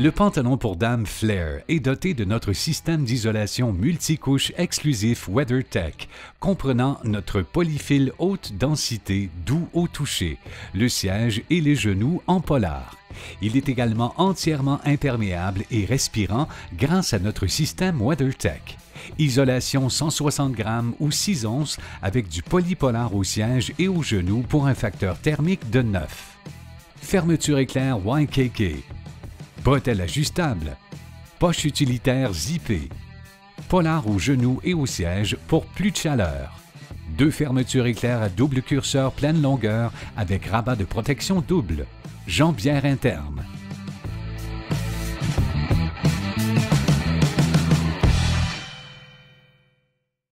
Le pantalon pour dame Flair est doté de notre système d'isolation multicouche exclusif WeatherTech, comprenant notre polyfil haute densité doux au toucher, le siège et les genoux en polar. Il est également entièrement imperméable et respirant grâce à notre système WeatherTech. Isolation 160 grammes ou 6 onces avec du polypolar au siège et aux genoux pour un facteur thermique de 9. Fermeture éclair YKK. Bretelles ajustables. Poche utilitaire zippée. Polar aux genoux et au siège pour plus de chaleur. 2 fermetures éclair à double curseur pleine longueur avec rabat de protection double. Jambière interne.